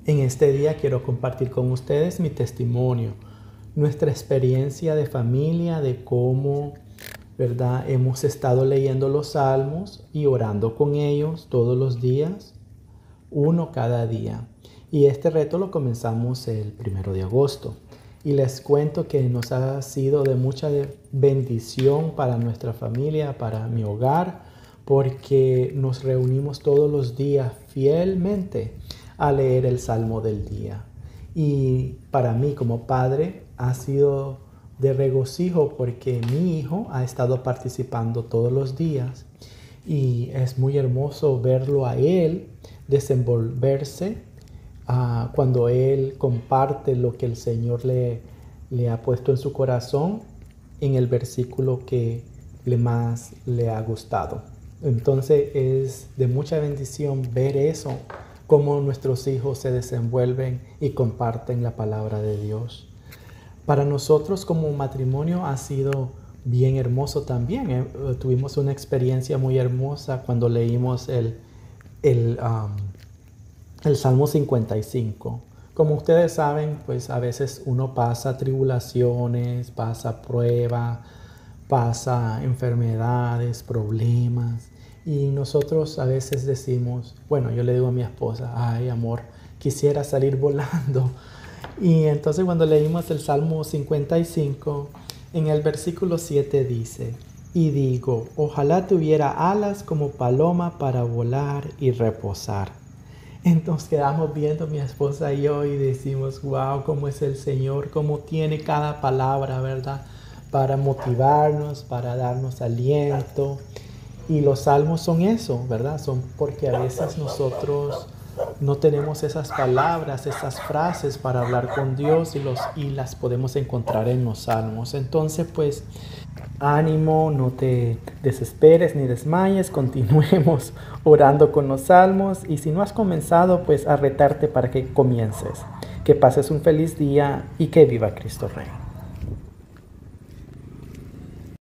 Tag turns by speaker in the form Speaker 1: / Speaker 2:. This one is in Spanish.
Speaker 1: En este día quiero compartir con ustedes mi testimonio, nuestra experiencia de familia, de cómo, ¿verdad? Hemos estado leyendo los salmos y orando con ellos todos los días, uno cada día. Y este reto lo comenzamos el 1 de agosto. Y les cuento que nos ha sido de mucha bendición para nuestra familia, para mi hogar, porque nos reunimos todos los días fielmente a leer el Salmo del día. Y para mí como padre ha sido de regocijo porque mi hijo ha estado participando todos los días y es muy hermoso verlo a él desenvolverse cuando él comparte lo que el Señor le ha puesto en su corazón en el versículo que más le ha gustado. Entonces es de mucha bendición ver eso, cómo nuestros hijos se desenvuelven y comparten la palabra de Dios. Para nosotros como matrimonio ha sido bien hermoso también. Tuvimos una experiencia muy hermosa cuando leímos el Salmo 55. Como ustedes saben, pues a veces uno pasa tribulaciones, pasa pruebas, pasa enfermedades, problemas. Y nosotros a veces decimos, bueno, yo le digo a mi esposa, ay amor, quisiera salir volando. Y entonces cuando leímos el Salmo 55, en el versículo 7 dice, y digo, ojalá tuviera alas como paloma para volar y reposar. Entonces quedamos viendo mi esposa y yo y decimos, wow, cómo es el Señor, cómo tiene cada palabra, ¿verdad? Para motivarnos, para darnos aliento. Y los salmos son eso, ¿verdad? Son porque a veces nosotros no tenemos esas palabras, esas frases para hablar con Dios y las podemos encontrar en los salmos. Entonces, pues, ánimo, no te desesperes ni desmayes, continuemos orando con los salmos y si no has comenzado, pues a retarte para que comiences. Que pases un feliz día y que viva Cristo Rey.